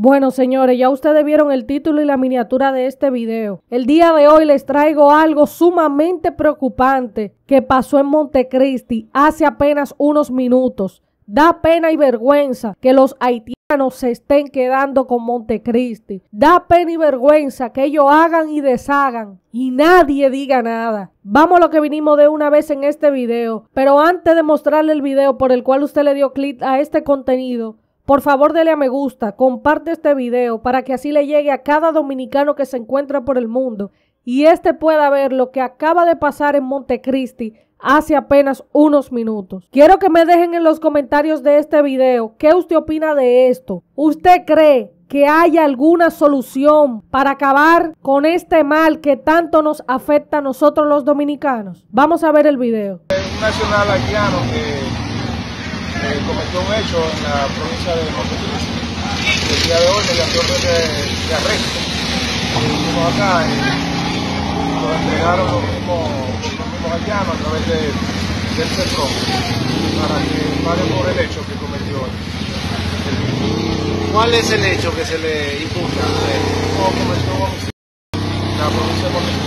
Bueno, señores, ya ustedes vieron el título y la miniatura de este video. El día de hoy les traigo algo sumamente preocupante que pasó en Montecristi hace apenas unos minutos. Da pena y vergüenza que los haitianos se estén quedando con Montecristi. Da pena y vergüenza que ellos hagan y deshagan y nadie diga nada. Vamos a lo que vinimos de una vez en este video. Pero antes de mostrarle el video por el cual usted le dio clic a este contenido, por favor dele a me gusta, comparte este video para que así le llegue a cada dominicano que se encuentra por el mundo y este pueda ver lo que acaba de pasar en Montecristi hace apenas unos minutos. Quiero que me dejen en los comentarios de este video qué usted opina de esto. ¿Usted cree que haya alguna solución para acabar con este mal que tanto nos afecta a nosotros los dominicanos? Vamos a ver el video. Un nacional haitiano que cometió un hecho en la provincia de Montecristi. El día de hoy mediante orden de arresto. Estuvimos acá y lo entregaron los mismos haitianos a través del CETRON para que paguen por el hecho que cometió hoy. ¿Cuál es el hecho que se le imputa? ¿Cómo cometió en la provincia de Montecristi?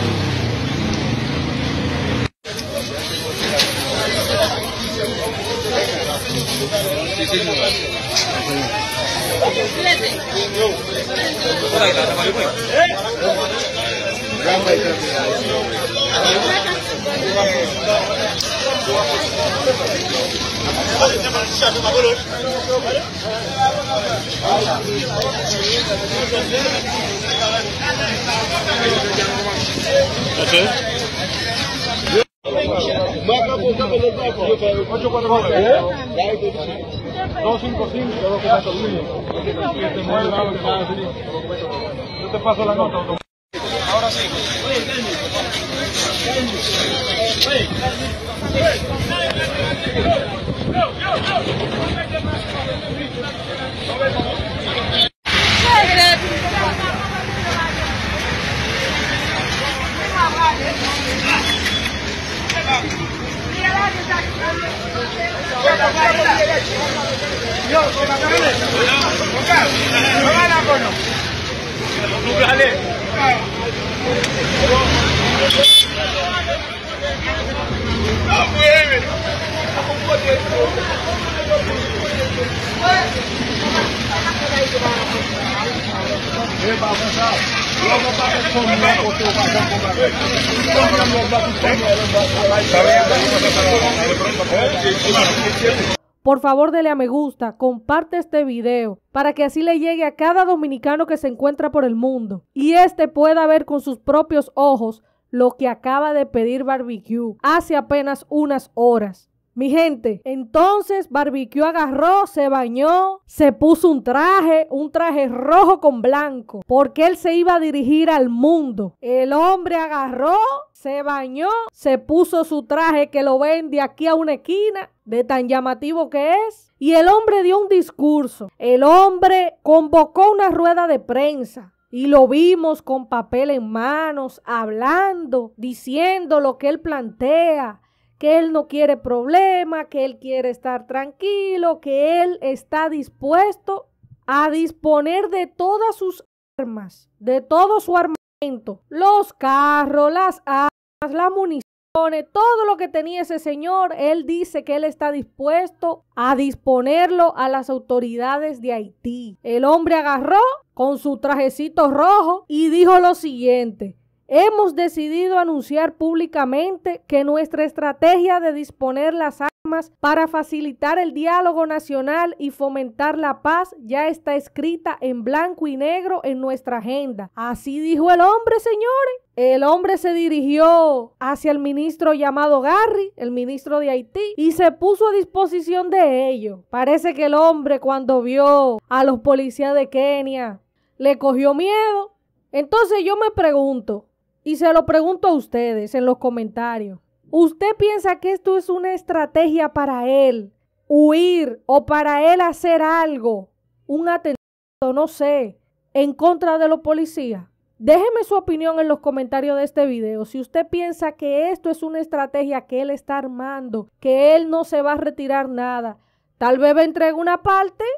Yo te paso la nota. Ahora sí. Por favor, dele a me gusta, comparte este video para que así le llegue a cada dominicano que se encuentra por el mundo y este pueda ver con sus propios ojos lo que acaba de pedir Barbecue hace apenas unas horas. Mi gente, entonces Barbecue agarró, se bañó, se puso un traje rojo con blanco, porque él se iba a dirigir al mundo. El hombre agarró, se bañó, se puso su traje que lo ven de aquí a una esquina, de tan llamativo que es, y el hombre dio un discurso. El hombre convocó una rueda de prensa. Y lo vimos con papel en manos, hablando, diciendo lo que él plantea, que él no quiere problema, que él quiere estar tranquilo, que él está dispuesto a disponer de todas sus armas, de todo su armamento, los carros, las armas, las municiones, todo lo que tenía ese señor. Él dice que él está dispuesto a disponerlo a las autoridades de Haití. El hombre agarró con su trajecito rojo y dijo lo siguiente: hemos decidido anunciar públicamente que nuestra estrategia de disponer las armas para facilitar el diálogo nacional y fomentar la paz ya está escrita en blanco y negro en nuestra agenda. Así dijo el hombre, señores. El hombre se dirigió hacia el ministro llamado Garry, el ministro de Haití, y se puso a disposición de ellos. Parece que el hombre, cuando vio a los policías de Kenia, le cogió miedo. Entonces yo me pregunto, y se lo pregunto a ustedes en los comentarios, ¿usted piensa que esto es una estrategia para él huir o para él hacer algo, un atentado, no sé, en contra de los policías? Déjeme su opinión en los comentarios de este video. Si usted piensa que esto es una estrategia que él está armando, que él no se va a retirar nada, tal vez va a entregar una parte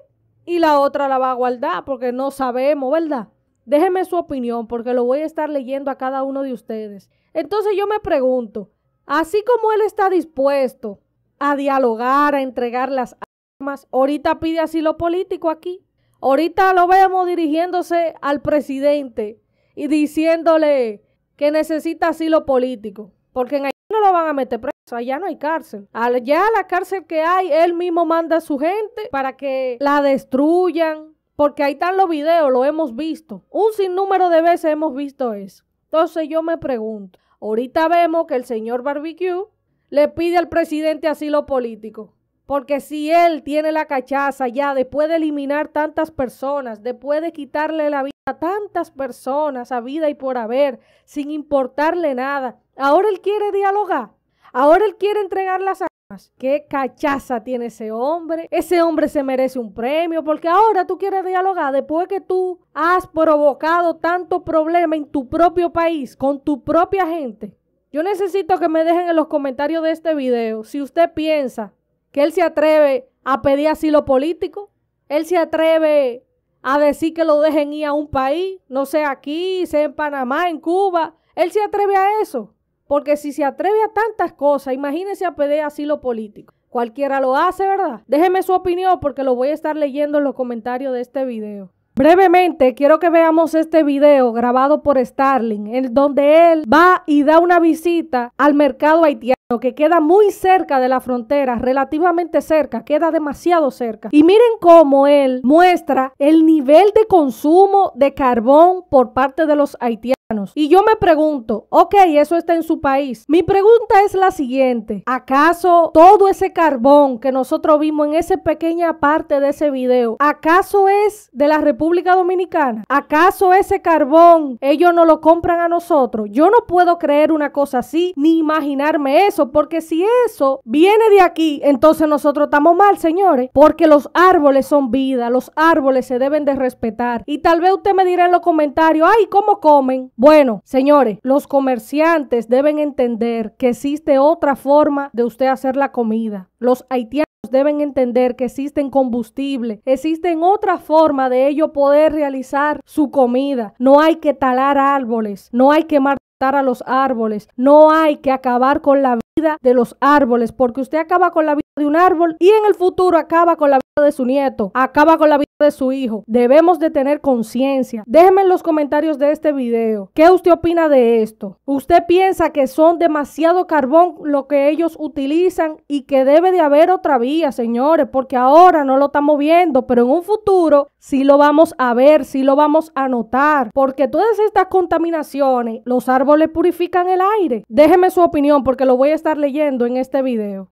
y la otra la va a guardar porque no sabemos, ¿verdad? Déjeme su opinión porque lo voy a estar leyendo a cada uno de ustedes. Entonces yo me pregunto, así como él está dispuesto a dialogar, a entregar las armas, ahorita pide asilo político aquí. Ahorita lo vemos dirigiéndose al presidente y diciéndole que necesita asilo político, porque en Haití no lo van a meter preso, allá no hay cárcel. Allá la cárcel que hay, él mismo manda a su gente para que la destruyan, porque ahí están los videos, lo hemos visto. Un sinnúmero de veces hemos visto eso. Entonces yo me pregunto, ahorita vemos que el señor Barbecue le pide al presidente asilo político. Porque si él tiene la cachaza ya, después de eliminar tantas personas, después de quitarle la vida a tantas personas, a vida y por haber, sin importarle nada, ahora él quiere dialogar, ahora él quiere entregar las armas. ¿Qué cachaza tiene ese hombre? Ese hombre se merece un premio, porque ahora tú quieres dialogar después que tú has provocado tanto problema en tu propio país, con tu propia gente. Yo necesito que me dejen en los comentarios de este video si usted piensa que él se atreve a pedir asilo político, él se atreve a decir que lo dejen ir a un país, no sé aquí, sea en Panamá, en Cuba, él se atreve a eso, porque si se atreve a tantas cosas, imagínese a pedir asilo político, cualquiera lo hace, ¿verdad? Déjeme su opinión porque lo voy a estar leyendo en los comentarios de este video. Brevemente, quiero que veamos este video grabado por Starling, en donde él va y da una visita al mercado haitiano, que queda muy cerca de la frontera, relativamente cerca, queda demasiado cerca. Y miren cómo él muestra el nivel de consumo de carbón por parte de los haitianos. Y yo me pregunto, ok, eso está en su país. Mi pregunta es la siguiente: ¿acaso todo ese carbón que nosotros vimos en esa pequeña parte de ese video, acaso es de la República Dominicana? ¿Acaso ese carbón ellos no lo compran a nosotros? Yo no puedo creer una cosa así, ni imaginarme eso, porque si eso viene de aquí, entonces nosotros estamos mal, señores, porque los árboles son vida, los árboles se deben de respetar. Y tal vez usted me dirá en los comentarios, ay, ¿cómo comen? Bueno, señores, los comerciantes deben entender que existe otra forma de usted hacer la comida. Los haitianos deben entender que existen combustibles, existen otra forma de ellos poder realizar su comida. No hay que talar árboles, no hay que matar a los árboles, no hay que acabar con la vida de los árboles, porque usted acaba con la vida de un árbol y en el futuro acaba con la vida de su nieto, acaba con la vida de su hijo. Debemos de tener conciencia. Déjenme en los comentarios de este video, ¿qué usted opina de esto? ¿Usted piensa que son demasiado carbón lo que ellos utilizan y que debe de haber otra vía, señores? Porque ahora no lo estamos viendo, pero en un futuro sí lo vamos a ver, sí lo vamos a notar, porque todas estas contaminaciones, los árboles purifican el aire. Déjenme su opinión porque lo voy a estar leyendo en este video.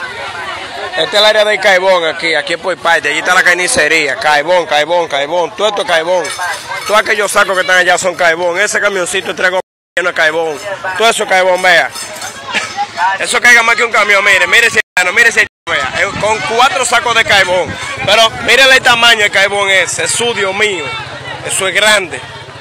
Este es el área del caibón aquí por parte, allí está la carnicería, caibón, todo esto es caibón. Todos aquellos sacos que están allá son caibón, ese camioncito entrega lleno de caibón, todo eso es caibón, vea. Eso caiga más que un camión, mire ese vea, con 4 sacos de caibón. Pero mire el tamaño del caibón ese, es su Dios mío, eso es grande.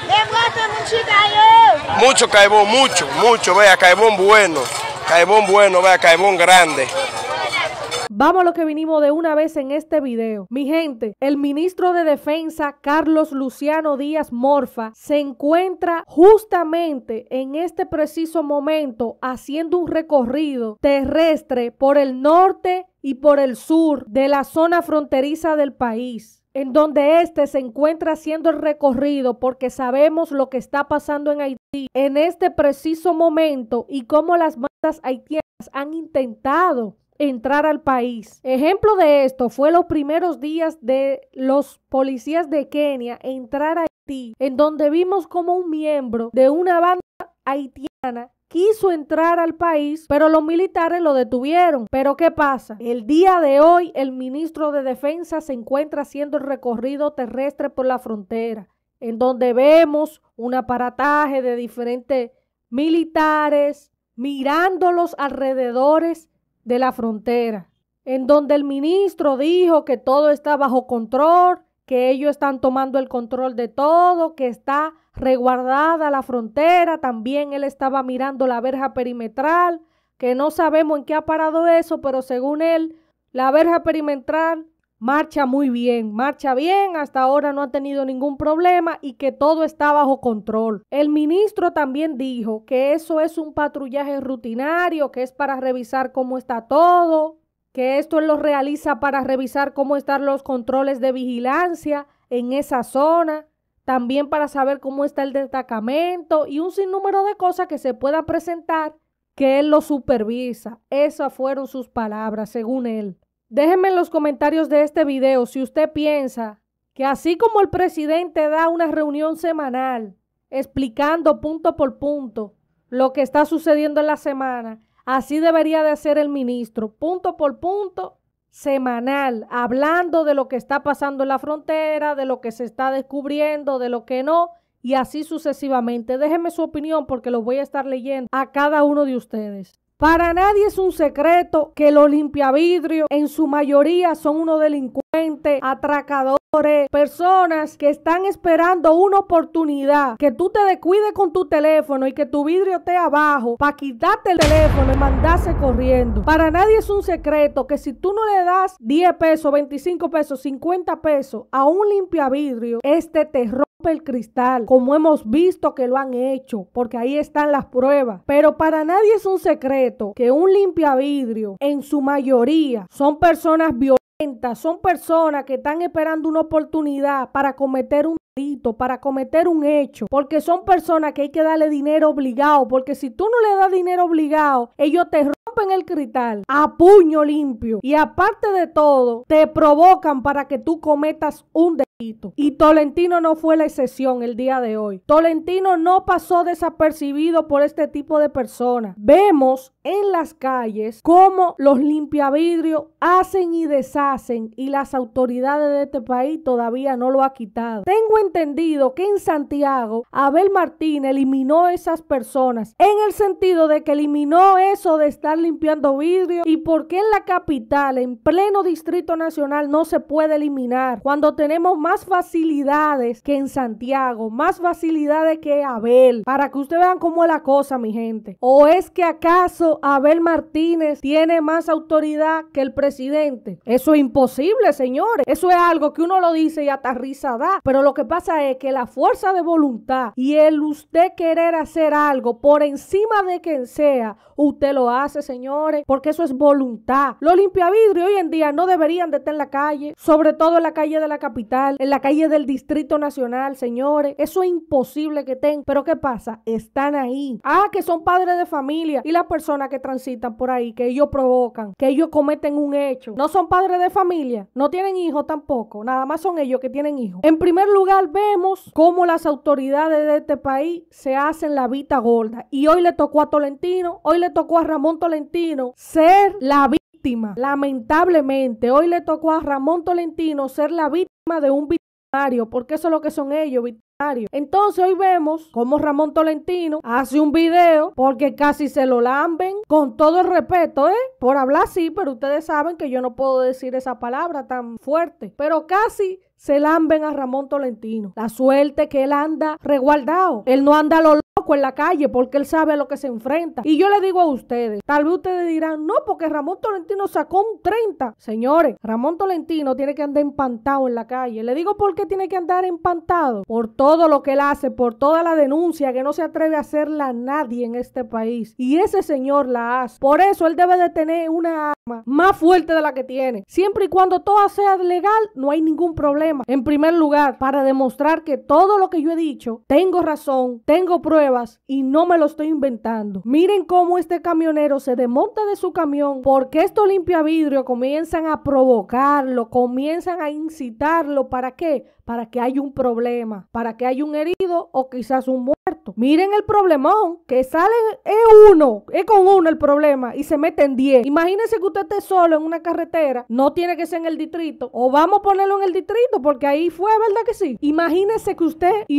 Mucho caibón, mucho, vea, caibón bueno, vea, caibón grande. Vamos a lo que vinimos de una vez en este video. Mi gente, el ministro de Defensa, Carlos Luciano Díaz Morfa, se encuentra justamente en este preciso momento haciendo un recorrido terrestre por el norte y por el sur de la zona fronteriza del país, en donde este se encuentra haciendo el recorrido porque sabemos lo que está pasando en Haití en este preciso momento y cómo las bandas haitianas han intentado entrar al país. Ejemplo de esto fue los primeros días de los policías de Kenia entrar a Haití, en donde vimos como un miembro de una banda haitiana quiso entrar al país, pero los militares lo detuvieron. Pero ¿qué pasa? El día de hoy el ministro de Defensa se encuentra haciendo el recorrido terrestre por la frontera, en donde vemos un aparataje de diferentes militares mirando los alrededores de la frontera, en donde el ministro dijo que todo está bajo control, que ellos están tomando el control de todo, que está resguardada la frontera. También él estaba mirando la verja perimetral, que no sabemos en qué ha parado eso, pero según él, la verja perimetral marcha muy bien, marcha bien, hasta ahora no ha tenido ningún problema y que todo está bajo control. El ministro también dijo que eso es un patrullaje rutinario, que es para revisar cómo está todo, que esto él lo realiza para revisar cómo están los controles de vigilancia en esa zona, también para saber cómo está el destacamento y un sinnúmero de cosas que se puedan presentar que él lo supervisa. Esas fueron sus palabras, según él. Déjenme en los comentarios de este video si usted piensa que así como el presidente da una reunión semanal explicando punto por punto lo que está sucediendo en la semana, así debería de hacer el ministro, punto por punto, semanal, hablando de lo que está pasando en la frontera, de lo que se está descubriendo, de lo que no, y así sucesivamente. Déjenme su opinión porque lo voy a estar leyendo a cada uno de ustedes. Para nadie es un secreto que los limpiavidrios en su mayoría son unos delincuentes, atracadores, personas que están esperando una oportunidad, que tú te descuides con tu teléfono y que tu vidrio esté abajo para quitarte el teléfono y mandarse corriendo. Para nadie es un secreto que si tú no le das 10 pesos, 25 pesos, 50 pesos a un limpiavidrio, este te rompe el cristal, como hemos visto que lo han hecho, porque ahí están las pruebas. Pero para nadie es un secreto que un limpiavidrio en su mayoría son personas violentas, son personas que están esperando una oportunidad para cometer un delito, para cometer un hecho, porque son personas que hay que darle dinero obligado, porque si tú no le das dinero obligado, ellos te rompen el cristal a puño limpio y aparte de todo, te provocan para que tú cometas un delito. Y Tolentino no fue la excepción el día de hoy. Tolentino no pasó desapercibido por este tipo de personas. Vemos en las calles cómo los limpiavidrios hacen y deshacen y las autoridades de este país todavía no lo han quitado. Tengo entendido que en Santiago Abel Martínez eliminó esas personas en el sentido de que eliminó eso de estar limpiando vidrio. ¿Y por qué en la capital, en pleno Distrito Nacional, no se puede eliminar cuando tenemos más facilidades que en Santiago, más facilidades que Abel? Para que ustedes vean cómo es la cosa, mi gente. ¿O es que acaso Abel Martínez tiene más autoridad que el presidente? Eso es imposible, señores. Eso es algo que uno lo dice y hasta risa da. Pero lo que pasa es que la fuerza de voluntad y el usted querer hacer algo por encima de quien sea, usted lo hace, señores, porque eso es voluntad. Los limpiavidrios hoy en día no deberían de estar en la calle, sobre todo en la calle de la capital, en la calle del Distrito Nacional, señores. Eso es imposible que estén. Pero ¿qué pasa? Están ahí. Que son padres de familia y las personas que transitan por ahí, que ellos provocan, que ellos cometen un hecho, no son padres de familia, no tienen hijos tampoco, nada más son ellos que tienen hijos. En primer lugar, vemos cómo las autoridades de este país se hacen la vista gorda. Y hoy le tocó a Tolentino, hoy le tocó a Ramón Tolentino ser la víctima. Lamentablemente, hoy le tocó a Ramón Tolentino ser la víctima de un victimario, porque eso es lo que son ellos, victimarios. Entonces hoy vemos cómo Ramón Tolentino hace un video porque casi se lo lamben, con todo el respeto, por hablar así, pero ustedes saben que yo no puedo decir esa palabra tan fuerte, pero casi se lamben a Ramón Tolentino. La suerte que él anda resguardado, él no anda a lo loco en la calle porque él sabe a lo que se enfrenta. Y yo le digo a ustedes, tal vez ustedes dirán, no, porque Ramón Tolentino sacó un 30. Señores, Ramón Tolentino tiene que andar empantado en la calle. Le digo por qué tiene que andar empantado, por todo lo que él hace, por toda la denuncia que no se atreve a hacerla nadie en este país. Y ese señor la hace. Por eso él debe de tener una arma más fuerte de la que tiene. Siempre y cuando todo sea legal, no hay ningún problema. En primer lugar, para demostrar que todo lo que yo he dicho, tengo razón, tengo pruebas y no me lo estoy inventando. Miren cómo este camionero se desmonta de su camión porque estos limpiavidrios comienzan a provocarlo, comienzan a incitarlo. ¿Para qué? Para que haya un problema, para que haya un herido o quizás un muerto. Miren el problemón, que sale es con uno el problema y se meten 10. Imagínense que usted esté solo en una carretera, no tiene que ser en el distrito, o vamos a ponerlo en el distrito porque ahí fue, ¿verdad que sí? Imagínese que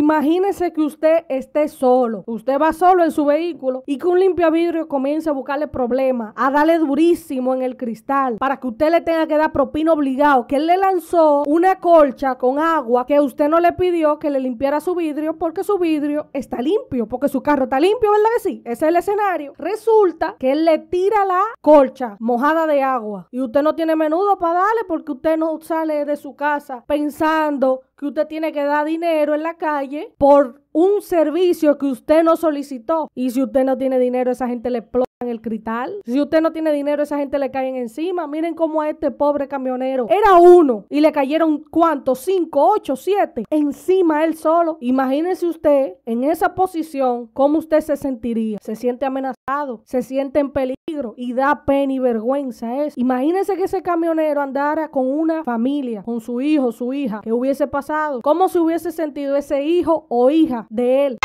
usted esté solo, usted va solo en su vehículo y que un limpiavidrio comience a buscarle problemas, a darle durísimo en el cristal para que usted le tenga que dar propina obligado, que él le lanzó una colcha con agua agua que usted no le pidió que le limpiara su vidrio porque su vidrio está limpio, porque su carro está limpio, ¿verdad que sí? Ese es el escenario. Resulta que él le tira la colcha mojada de agua y usted no tiene menudo para darle porque usted no sale de su casa pensando que usted tiene que dar dinero en la calle por un servicio que usted no solicitó. Y si usted no tiene dinero, esa gente le explota en el cristal. Si usted no tiene dinero, esa gente le caen encima. Miren cómo a este pobre camionero era uno y le cayeron ¿cuántos? 5, 8, 7 encima él solo. Imagínese usted en esa posición, cómo usted se sentiría. Se siente amenazado, se siente en peligro y da pena y vergüenza eso. Imagínese que ese camionero andara con una familia, con su hijo, su hija, que hubiese pasado. ¿Cómo se hubiese sentido ese hijo o hija de él?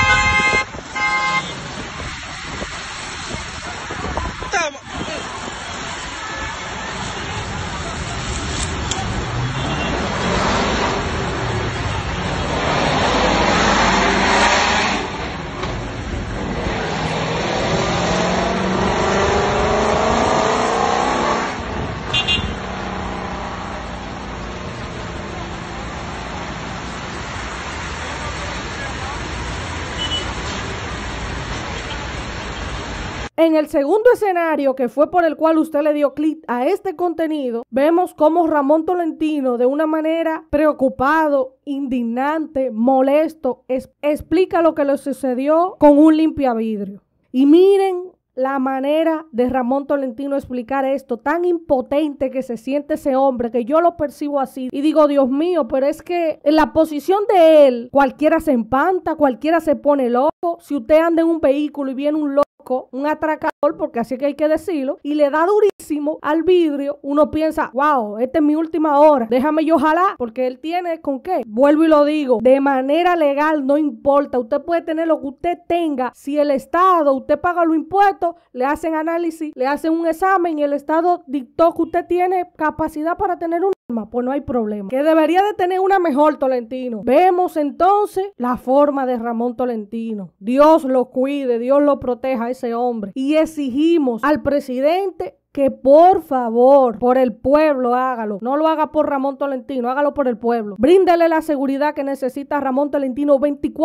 En el segundo escenario, que fue por el cual usted le dio clic a este contenido, vemos cómo Ramón Tolentino, de una manera preocupado, indignante, molesto, explica lo que le sucedió con un limpiavidrio. Y miren la manera de Ramón Tolentino explicar esto, tan impotente que se siente ese hombre, que yo lo percibo así. Y digo, Dios mío, pero es que en la posición de él, cualquiera se empanta, cualquiera se pone loco. Si usted anda en un vehículo y viene un loco, un atracador, porque así que hay que decirlo, y le da durísimo al vidrio, uno piensa, wow, esta es mi última hora, déjame yo jalar, porque él tiene con qué. Vuelvo y lo digo, de manera legal no importa, usted puede tener lo que usted tenga, si el Estado, usted paga los impuestos, le hacen análisis, le hacen un examen y el Estado dictó que usted tiene capacidad para tener un arma, pues no hay problema. Que debería de tener una mejor, Tolentino. Vemos entonces la forma de Ramón Tolentino. Dios lo cuide, Dios lo proteja a ese hombre. Y exigimos al presidente que por favor, por el pueblo hágalo. No lo haga por Ramón Tolentino, hágalo por el pueblo. Bríndele la seguridad que necesita Ramón Tolentino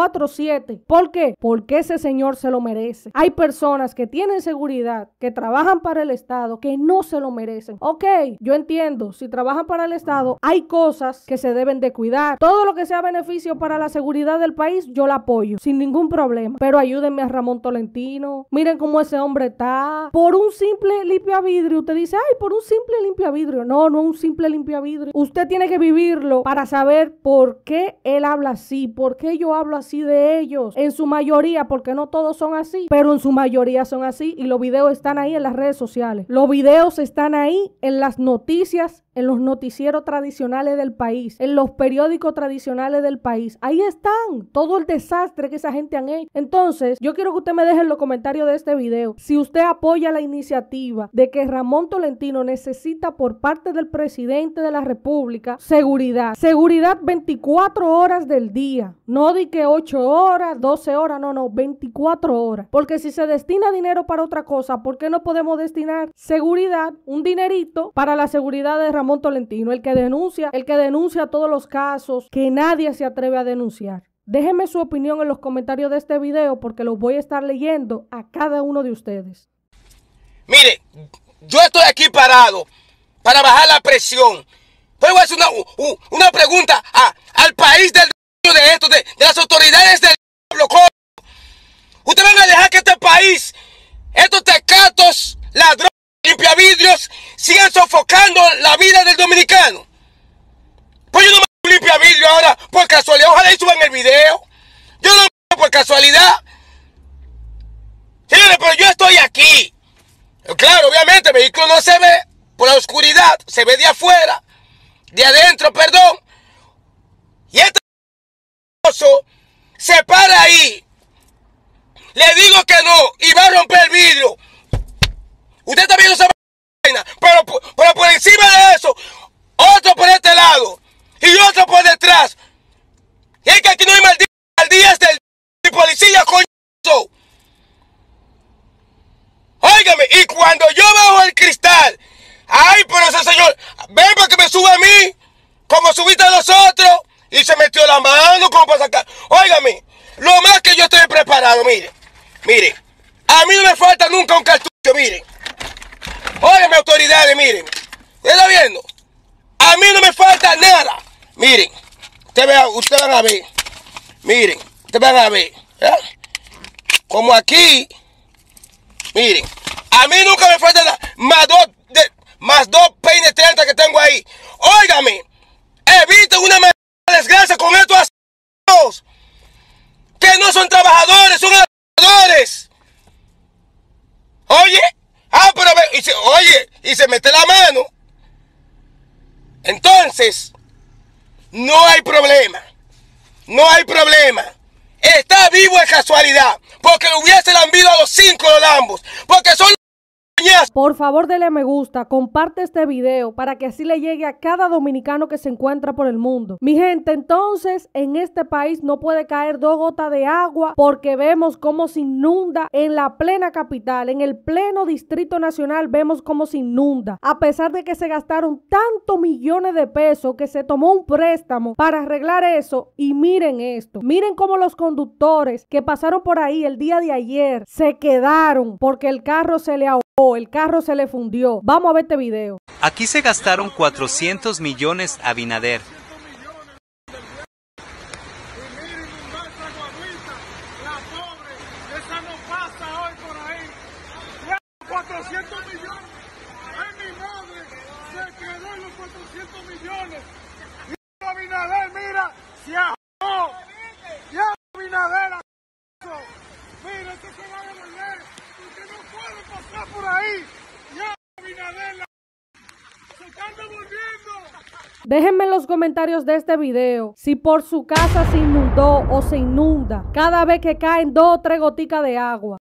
24/7. ¿Por qué? Porque ese señor se lo merece. Hay personas que tienen seguridad, que trabajan para el Estado, que no se lo merecen. Ok, yo entiendo, si trabajan para el Estado, hay cosas que se deben de cuidar. Todo lo que sea beneficio para la seguridad del país, yo la apoyo, sin ningún problema. Pero ayúdenme a Ramón Tolentino. Miren cómo ese hombre está. Por un simple limpiavidrio, usted dice, ay, por un simple limpiavidrio. No, no es un simple limpiavidrio. Usted tiene que vivirlo para saber por qué él habla así, por qué yo hablo así de ellos. En su mayoría, porque no todos son así, pero en su mayoría son así y los videos están ahí en las redes sociales. Los videos están ahí en las noticias, en los noticieros tradicionales del país, en los periódicos tradicionales del país. Ahí están todo el desastre que esa gente han hecho. Entonces, yo quiero que usted me deje en los comentarios de este video si usted apoya la iniciativa de que Ramón Tolentino necesita por parte del presidente de la República seguridad. Seguridad 24 horas del día. No di que 8 horas, 12 horas, no, 24 horas. Porque si se destina dinero para otra cosa, ¿por qué no podemos destinar seguridad, un dinerito para la seguridad de Ramón Tolentino, el que denuncia todos los casos que nadie se atreve a denunciar? Déjenme su opinión en los comentarios de este video porque los voy a estar leyendo a cada uno de ustedes. Mire, yo estoy aquí parado para bajar la presión. Pero voy a hacer una pregunta al país de las autoridades del bloco. Ustedes van a dejar que este país, estos tecatos, ladrones, limpiavidrios, sigan sofocando la vida del dominicano. Pues yo no me limpiavidrio ahora por casualidad. Ojalá y suban el video. Yo no me por casualidad. Señores, pero yo estoy aquí. Claro, obviamente el vehículo no se ve por la oscuridad, se ve de afuera, de adentro, perdón. Y este se para ahí. Le digo que no y va a romper el vidrio. Usted está viendo esa vaina, pero por encima de eso, otro por este lado y otro por detrás. Y es que aquí no hay maldías del policía, coño. Óigame, y cuando yo bajo el cristal, ay, pero ese señor, ven para que me suba a mí, como subiste a los otros, y se metió la Óigame, lo más que yo estoy preparado, mire. A mí no me falta nunca un cartucho, miren. Óigame, autoridades, miren. ¿Está viendo? A mí no me falta nada. Miren, ustedes van a ver. Miren, ustedes van a ver. Como aquí. Miren, a mí nunca me falta nada. Más dos peines 30 que tengo ahí. Óigame, eviten una desgracia con estos asesinos. Que no son trabajadores, son trabajadores. Oye, pero y se mete la mano. Entonces, no hay problema. No hay problema. Está vivo de casualidad. Porque le hubiese lambido a los 5 de Lambos. Porque son... Por favor, dele a me gusta, comparte este video para que así le llegue a cada dominicano que se encuentra por el mundo. Mi gente, entonces, en este país no puede caer 2 gotas de agua porque vemos cómo se inunda en la plena capital, en el pleno Distrito Nacional vemos cómo se inunda. A pesar de que se gastaron tantos millones de pesos que se tomó un préstamo para arreglar eso, y miren esto, miren cómo los conductores que pasaron por ahí el día de ayer se quedaron porque el carro se le ahogó. El carro se le fundió. Vamos a ver este video. Aquí se gastaron 400 millones a Abinader. La pobre, esa no pasa hoy por ahí. Ya 400 millones. Ay, mi madre, se quedó en los 400 millones. Y Abinader, mira, se ajó. Ya Abinader, mira, esto se va a devolver. Porque no puede pasar por ahí. Ya Abinader, se están devolviendo. Déjenme en los comentarios de este video si por su casa se inundó o se inunda cada vez que caen 2 o 3 goticas de agua.